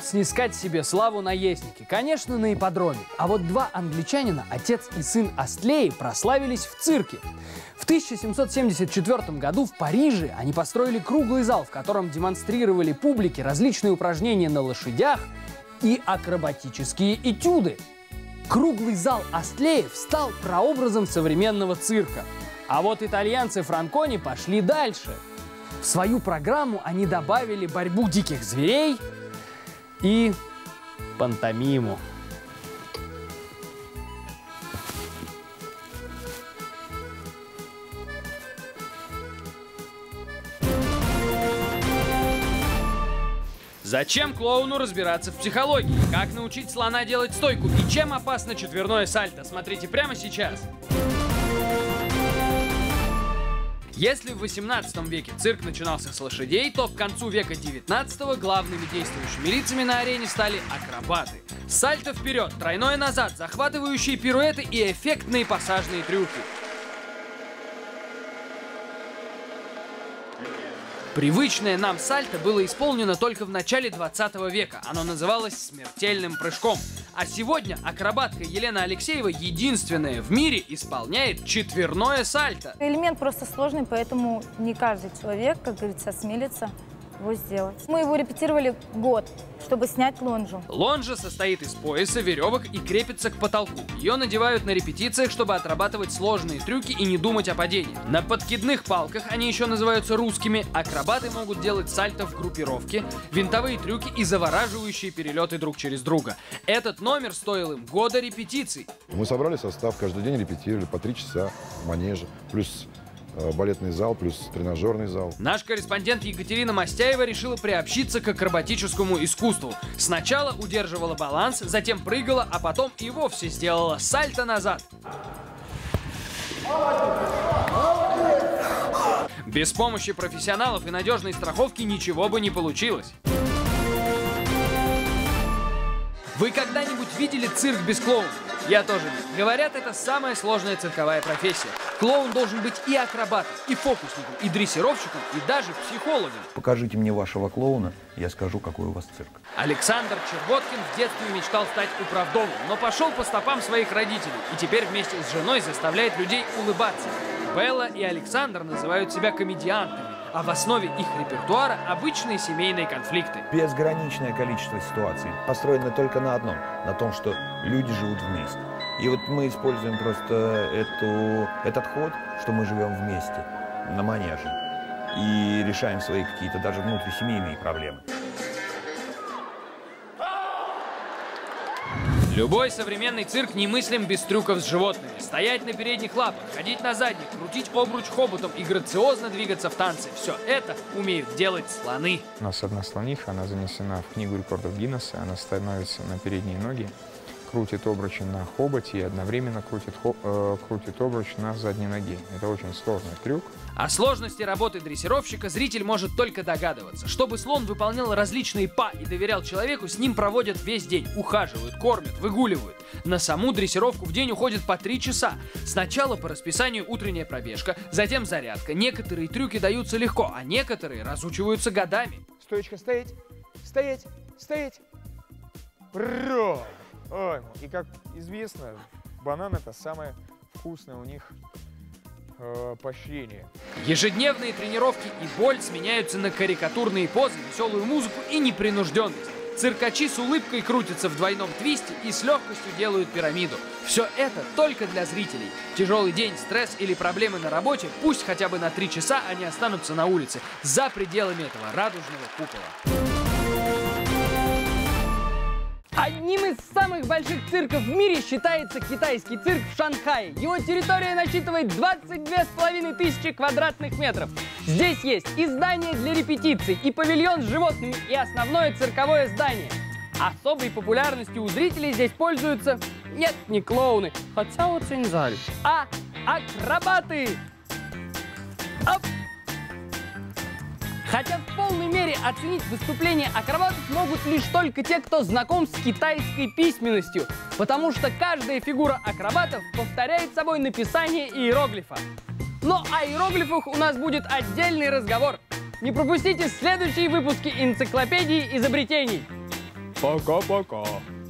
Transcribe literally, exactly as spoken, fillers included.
могут снискать себе славу наездники? Конечно, на ипподроме. А вот два англичанина, отец и сын Астлеи, прославились в цирке. В тысяча семьсот семьдесят четвёртом году в Париже они построили круглый зал, в котором демонстрировали публике различные упражнения на лошадях и акробатические этюды. Круглый зал Астлеев стал прообразом современного цирка. А вот итальянцы Франкони пошли дальше. В свою программу они добавили борьбу диких зверей и пантомиму. Зачем клоуну разбираться в психологии? Как научить слона делать стойку? И чем опасно четверное сальто? Смотрите прямо сейчас. Если в восемнадцатом веке цирк начинался с лошадей, то к концу века девятнадцатого главными действующими лицами на арене стали акробаты. Сальто вперед, тройное назад, захватывающие пируэты и эффектные пассажные трюки. Привычное нам сальто было исполнено только в начале двадцатого века. Оно называлось смертельным прыжком. А сегодня акробатка Елена Алексеева единственная в мире исполняет четверное сальто. Элемент просто сложный, поэтому не каждый человек, как говорится, осмелится его сделать. Мы его репетировали год, чтобы снять лонжу. Лонжа состоит из пояса, веревок и крепится к потолку. Ее надевают на репетициях, чтобы отрабатывать сложные трюки и не думать о падении. На подкидных палках, они еще называются русскими, акробаты могут делать сальто в группировке, винтовые трюки и завораживающие перелеты друг через друга. Этот номер стоил им года репетиций. Мы собрали состав, каждый день репетировали по три часа в манеже, плюс балетный зал, плюс тренажерный зал. Наш корреспондент Екатерина Мастяева решила приобщиться к акробатическому искусству. Сначала удерживала баланс, затем прыгала, а потом и вовсе сделала сальто назад. Без помощи профессионалов и надежной страховки ничего бы не получилось. Вы когда-нибудь видели цирк без клоуна? Я тоже нет. Говорят, это самая сложная цирковая профессия. Клоун должен быть и акробатом, и фокусником, и дрессировщиком, и даже психологом. Покажите мне вашего клоуна, я скажу, какой у вас цирк. Александр Червоткин в детстве мечтал стать управдомом, но пошел по стопам своих родителей и теперь вместе с женой заставляет людей улыбаться. Белла и Александр называют себя комедиантами, а в основе их репертуара обычные семейные конфликты. Безграничное количество ситуаций построено только на одном, на том, что люди живут вместе. И вот мы используем просто эту, этот ход, что мы живем вместе на манеже и решаем свои какие-то даже внутрисемейные проблемы. Любой современный цирк немыслим без трюков с животными. Стоять на передних лапах, ходить на задних, крутить обруч хоботом и грациозно двигаться в танце. Все это умеют делать слоны. У нас одна слониха, она занесена в книгу рекордов Гиннесса. Она становится на передние ноги, крутит обруч на хоботе и одновременно крутит, хо э, крутит обруч на задней ноге. Это очень сложный трюк. О сложности работы дрессировщика зритель может только догадываться. Чтобы слон выполнял различные па и доверял человеку, с ним проводят весь день. Ухаживают, кормят, выгуливают. На саму дрессировку в день уходит по три часа. Сначала по расписанию утренняя пробежка, затем зарядка. Некоторые трюки даются легко, а некоторые разучиваются годами. Стоечка, стоять, стоять, стоять. Ой, и как известно, банан — это самое вкусное у них э, поощрение. Ежедневные тренировки и боль сменяются на карикатурные позы, веселую музыку и непринужденность. Циркачи с улыбкой крутятся в двойном твисте и с легкостью делают пирамиду. Все это только для зрителей. Тяжелый день, стресс или проблемы на работе, пусть хотя бы на три часа они останутся на улице, за пределами этого радужного купола. Одним из самых больших цирков в мире считается китайский цирк в Шанхае. Его территория насчитывает двадцать две с половиной тысячи квадратных метров. Здесь есть и здание для репетиций, и павильон с животными, и основное цирковое здание. Особой популярностью у зрителей здесь пользуются, нет, не клоуны, хотя очень жаль, а акробаты. Оп! Хотя в полной мере оценить выступление акробатов могут лишь только те, кто знаком с китайской письменностью, потому что каждая фигура акробатов повторяет собой написание иероглифа. Но о иероглифах у нас будет отдельный разговор. Не пропустите следующие выпуски энциклопедии изобретений. Пока-пока.